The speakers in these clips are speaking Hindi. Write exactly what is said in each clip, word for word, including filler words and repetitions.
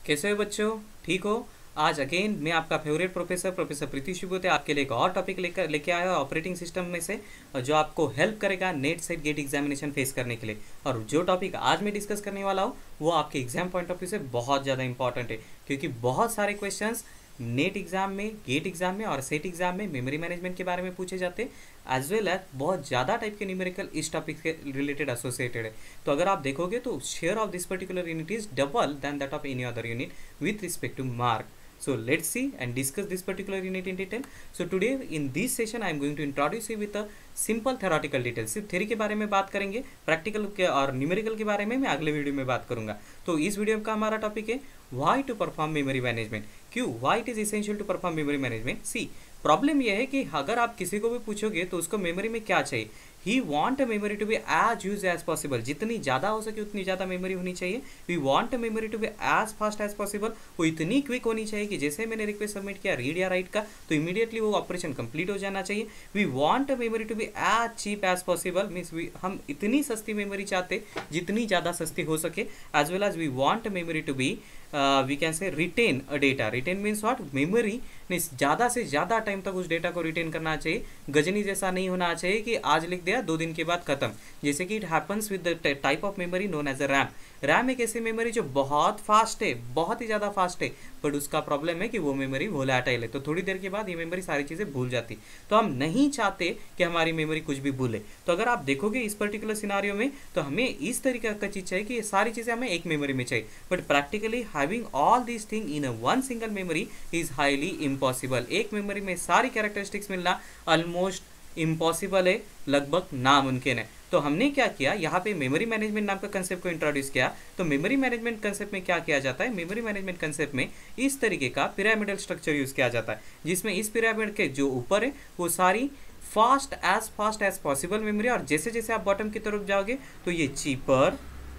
कैसे हो बच्चों? ठीक हो? आज अगेन मैं आपका favourite professor professor Preeti Shibute आपके लिए एक और टॉपिक लेकर लेके आया हूं ऑपरेटिंग सिस्टम में से, जो आपको हेल्प करेगा NET SET GATE examination face करने के लिए। और जो टॉपिक आज मैं डिस्कस करने वाला हूं वो आपके एग्जाम पॉइंट ऑफ व्यू से बहुत ज़्यादा इंपॉर्टेंट है, क्योंकि बहुत सारे क्वेश्चंस नेट एग्जाम में, गेट एग्जाम में और सेट एग्जाम में मेमोरी मैनेजमेंट के बारे में पूछे जाते हैं। एज वेल एज बहुत ज़्यादा टाइप के न्यूमेरिकल इस टॉपिक के रिलेटेड एसोसिएटेड है। तो अगर आप देखोगे तो share of this particular unit is double than that of any other unit with respect to mark. So let's see and discuss this particular unit in detail. So today in this session I am going to introduce you with a simple theoretical details. सिर्फ थ्योरी के बारे में बात करेंगे, प्रैक्टिकल के और न्यूमेरिकल के बारे में मैं अगले वीडियो में बात करूंगा। तो इस वीडियो का हमारा टॉपिक है why to perform memory management. क्यों? Why it is essential to perform memory management. See, problem यह है कि अगर आप किसी को भी पूछोगे तो उसको मेमोरी में क्या चाहिए, he want memory to be as use as possible. जितनी ज़्यादा हो सके उतनी ज़्यादा मेमोरी होनी चाहिए। We want memory to be as fast as possible. वो इतनी क्विक होनी चाहिए कि जैसे मैंने रिक्वेस्ट सबमिट किया रीड या राइट का तो इमीडिएटली वो ऑपरेशन कंप्लीट हो जाना चाहिए। We want memory to be as cheap as possible, means हम इतनी सस्ती मेमोरी चाहते जितनी ज़्यादा सस्ती हो सके। As well as we want memory to be we can say retain a data. Retain means what? Memory ने ज़्यादा से ज़्यादा टाइम तक उस डेटा को रिटेन करना चाहिए। गजनी जैसा नहीं होना चाहिए कि आज लिख दिया दो दिन के बाद खत्म, जैसे कि it happens with the type of memory known as a RAM. RAM एक ऐसी मेमोरी जो बहुत फास्ट है, बहुत ही ज़्यादा फास्ट है, बट उसका प्रॉब्लम है कि वो मेमोरी वोलेटाइल है, तो थोड़ी देर के बाद ये मेमोरी सारी चीज़ें भूल जाती। तो हम नहीं चाहते कि हमारी मेमोरी कुछ भी भूले। तो अगर आप देखोगे इस पर्टिकुलर सिनारियो में तो हमें इस तरीके का चीज़ चाहिए कि ये सारी चीज़ें हमें एक मेमोरी में चाहिए, but practically having all this thing in a one single memory is highly impossible. एक मेमोरी में सारी कैरेक्टरिस्टिक्स मिलना ऑलमोस्ट इम्पॉसिबल है, लगभग नामुमकिन है। तो हमने क्या किया, यहाँ पे मेमोरी मैनेजमेंट नाम का कंसेप्ट को इंट्रोड्यूस किया। तो मेमोरी मैनेजमेंट कंसेप्ट में क्या किया जाता है, मेमोरी मैनेजमेंट कंसेप्ट में इस तरीके का पिरामिडल स्ट्रक्चर यूज किया जाता है, जिसमें इस पिरामिड के जो ऊपर है वो सारी fast as fast as possible memory, और जैसे जैसे आप बॉटम की तरफ जाओगे तो ये चीपर,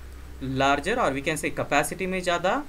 लार्जर और वी कैन से कैपेसिटी में ज़्यादा,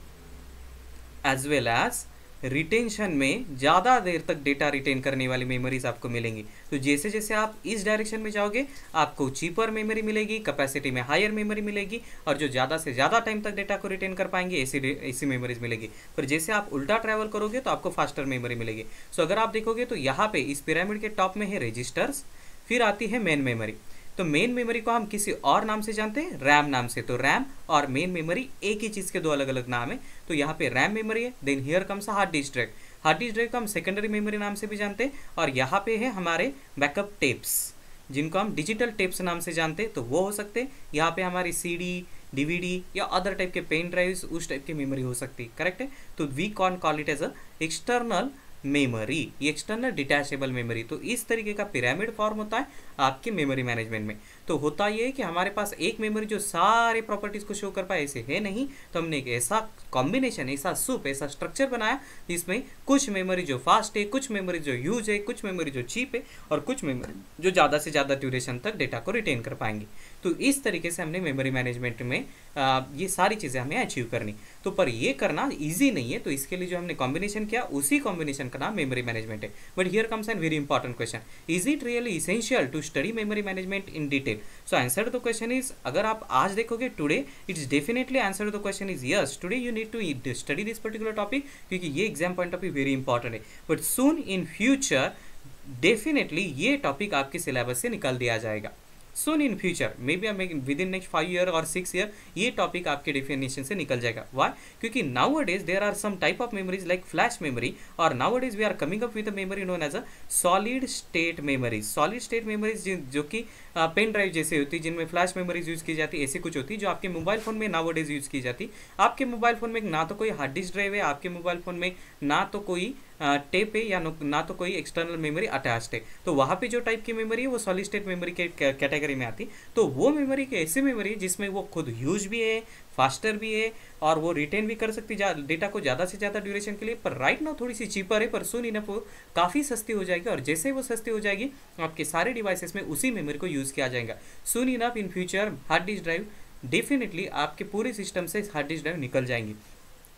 एज वेल एज रिटेंशन में ज़्यादा देर तक डेटा रिटेन करने वाली मेमोरीज आपको मिलेंगी। तो जैसे जैसे आप इस डायरेक्शन में जाओगे आपको चीपर मेमोरी मिलेगी, कैपेसिटी में हायर मेमोरी मिलेगी, और जो ज़्यादा से ज़्यादा टाइम तक डेटा को रिटेन कर पाएंगे ऐसी ऐसी मेमोरीज मिलेगी। पर जैसे आप उल्टा ट्रैवल करोगे तो आपको फास्टर मेमोरी मिलेगी। सो अगर आप देखोगे तो यहाँ पे इस पिरामिड के टॉप में है रजिस्टर्स, फिर आती है मेन मेमोरी। तो मेन मेमोरी को हम किसी और नाम से जानते हैं, रैम नाम से। तो रैम और मेन मेमोरी एक ही चीज़ के दो अलग अलग नाम है। तो यहाँ पे रैम मेमोरी है, then here comes hard disk drive. Hard disk drive को हम सेकेंडरी मेमोरी नाम से भी जानते हैं, और यहाँ पे है हमारे बैकअप टेप्स जिनको हम डिजिटल टेप्स नाम से जानते हैं। तो वो हो सकते हैं यहाँ पे हमारी C D, D V D या अदर टाइप के पेन ड्राइव्स, उस टाइप की मेमोरी हो सकती है। करेक्ट है? तो we con call it as a external memory, ये एक्सटर्नल डिटैचेबल मेमोरी। तो इस तरीके का पिरामिड फॉर्म होता है आपके मेमोरी मैनेजमेंट में। तो होता ये है कि हमारे पास एक मेमोरी जो सारे प्रॉपर्टीज को शो कर पाए ऐसे है नहीं, तो हमने एक ऐसा कॉम्बिनेशन, ऐसा सूप, ऐसा स्ट्रक्चर बनाया जिसमें कुछ मेमोरी जो फास्ट है, कुछ मेमोरी जो यूज है, कुछ मेमोरी जो चीप है, और कुछ मेमोरी जो ज़्यादा से ज़्यादा ड्यूरेशन तक डेटा को रिटेन कर पाएंगे। तो इस तरीके से हमने मेमोरी मैनेजमेंट में आ, ये सारी चीज़ें हमें अचीव करनी। तो पर ये करना ईजी नहीं है, तो इसके लिए जो हमने कॉम्बिनेशन किया उसी कॉम्बिनेशन का नाम मेमोरी मैनेजमेंट है। But here comes an very important question, is it really essential to study memory management in detail? So answer the question is, अगर आप आज देखोगे today, it's definitely answer the question is yes, today you need to study this particular topic, क्योंकि ये exam point of view very important है। But soon in future definitely ये टॉपिक आपके सिलेबस से निकाल दिया जाएगा। Soon in future may be within next five year और सिक्स ईयर ये टॉपिक आपके डेफिनेशन से निकल जाएगा। वाई? क्योंकि nowadays there are some type of memories like flash memory, और nowadays we are coming up with a memory known as a solid state memories. Solid state memories जो कि पेन ड्राइव जैसे होती है, जिनमें फ्लैश मेमोरीज यूज की जाती है, ऐसी कुछ होती है जो आपके मोबाइल फोन में नाउ डेज यूज की जाती। आपके मोबाइल फोन में ना तो कोई हार्ड डिस्क ड्राइव है, आपके मोबाइल फोन में ना तो कोई टेप है, या ना तो कोई एक्सटर्नल मेमोरी अटैच्ड है। तो वहाँ पे जो टाइप की मेमोरी है वो सॉलिड स्टेट मेमोरी के कैटेगरी में आती। तो वो मेमोरी के ऐसी मेमोरी है जिसमें वो खुद ह्यूज भी है, फास्टर भी है, और वो रिटेन भी कर सकती है डेटा को ज़्यादा से ज़्यादा ड्यूरेशन के लिए। पर राइट नाउ थोड़ी सी चीपर है, पर सून इनफ वो काफ़ी सस्ती हो जाएगी, और जैसे वो सस्ती हो जाएगी आपके सारे डिवाइसेस में उसी मेमोरी को यूज़ किया जाएगा। Soon enough in future hard disk drive definitely आपके पूरे सिस्टम से हार्ड डिस्क ड्राइव निकल जाएंगी।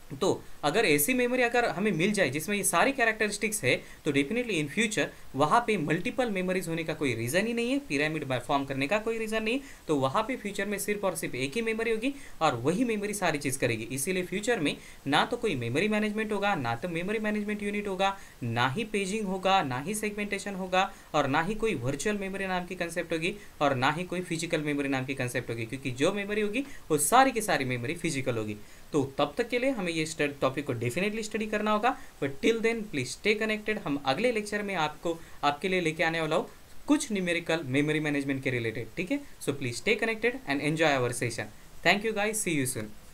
तो अगर ऐसी मेमोरी अगर हमें मिल जाए जिसमें ये सारी कैरेक्टरिस्टिक्स है, तो डेफिनेटली इन फ्यूचर वहाँ पे मल्टीपल मेमोरीज होने का कोई रीज़न ही नहीं है, पिरामिड फॉर्म करने का कोई रीज़न नहीं। तो वहाँ पे फ्यूचर में सिर्फ और सिर्फ एक ही मेमोरी होगी और वही मेमोरी सारी चीज़ करेगी। इसीलिए फ्यूचर में ना तो कोई मेमोरी मैनेजमेंट होगा, ना तो मेमोरी मैनेजमेंट यूनिट होगा, ना ही पेजिंग होगा, ना ही सेगमेंटेशन होगा, और ना ही कोई वर्चुअल मेमोरी नाम की कंसेप्ट होगी, और ना ही कोई फिजिकल मेमोरी नाम की कंसेप्ट होगी, क्योंकि जो मेमोरी होगी वो सारी की सारी मेमोरी फिजिकल होगी। तो तब तक के लिए हमें ये टॉपिक को डेफिनेटली स्टडी करना होगा। But till then please stay connected. हम अगले लेक्चर में आपको आपके लिए लेके आने वाला हूँ कुछ न्यूमेरिकल मेमोरी मैनेजमेंट के रिलेटेड, ठीक है। So please stay connected and enjoy our session. Thank you guys, see you soon.